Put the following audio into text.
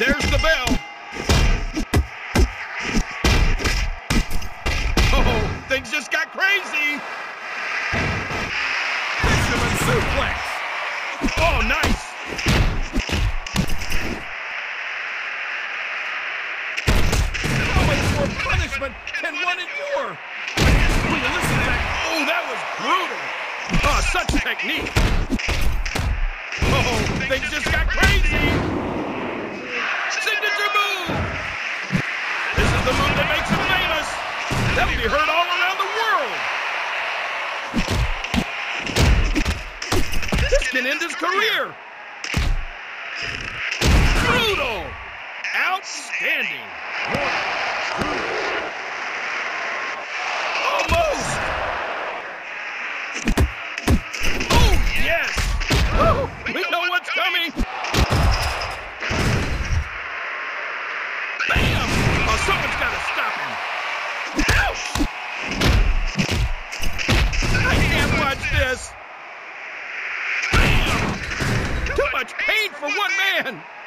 There's the bell. Oh, things just got crazy. Fisherman suplex. Oh, nice. How much more punishment can one endure? Will you listen to that? Oh, that was brutal. Oh, such technique. Oh, things just got crazy. Signature move. This is the move that makes him famous. That'll be heard all around the world. This can end his career. Brutal. Outstanding. Almost. Oh, yes. Woo, we know what's coming. Bam. Oh, someone's got to stop him. Ouch. I can't watch this. Bam. Too much pain for one man.